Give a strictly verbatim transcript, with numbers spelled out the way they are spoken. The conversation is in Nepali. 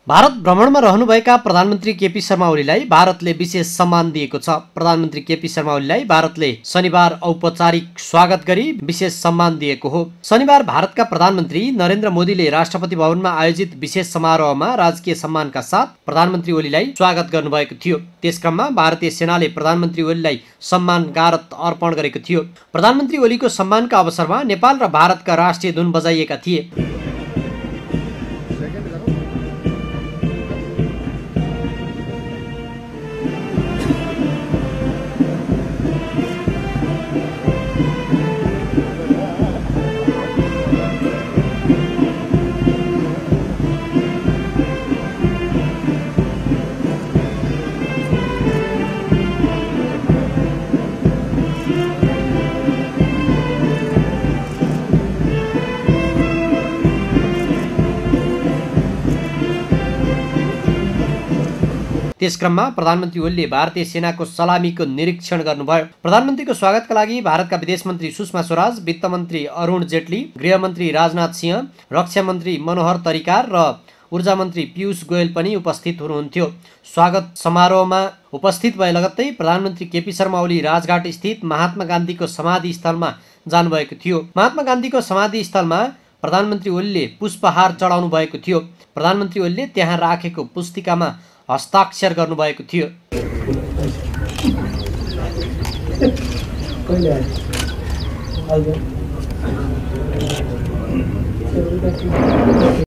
भारत भ्रमणमा रहनुभएका प्रधानमन्त्री केपी शर्मा ओलीलाई भारतले विशेष सम्मान दिएको छ। प्रधानमन्त्री केपी शर्मा ओलीलाई भारतले शनिबार औपचारिक स्वागत गरी विशेष सम्मान दिएको हो। शनिबार भारतका प्रधानमन्त्री नरेन्द्र मोदीले राष्ट्रपति भवनमा आयोजित विशेष समारोहमा राजकीय सम्मानका साथ प्रधानमन्त्री ओलीलाई स्वागत गर्नुभएको थियो। त्यसक्रममा भारतीय सेनाले प्रधानमन्त्री ओलीलाई सम्मान गारत अर्पण गरेको थियो। प्रधानमन्त्री ओलीको सम्मानका अवसरमा नेपाल र भारतका राष्ट्रिय धुन बजाइएका थिए। त्यसक्रममा प्रधानमन्त्री ओलीले भारतीय सेनाको सलामीको निरीक्षण गर्नुभयो। प्रधानमन्त्रीको स्वागतका लागि भारतका विदेश मन्त्री सुषमा स्वराज, वित्त मन्त्री अरुण जेटली, गृहमन्त्री राजनाथ सिंह, रक्षा मन्त्री मनोहर परिकार र ऊर्जा मन्त्री पीयूष गोयल पनि उपस्थित हुनुहुन्थ्यो। स्वागत समारोहमा उपस्थित भए लगत्तै प्रधानमन्त्री केपी शर्मा ओली राजघाट स्थित महात्मा गान्धीको समाधि स्थलमा जानुभएको थियो। महात्मा गान्धीको समाधि स्थलमा प्रधानमन्त्री ओलीले पुष्पहार चढाउनु भएको थियो। प्रधानमन्त्री ओलीले त्यहाँ राखेको पुस्तिकामा हस्ताक्षर गर्नुभएको थियो।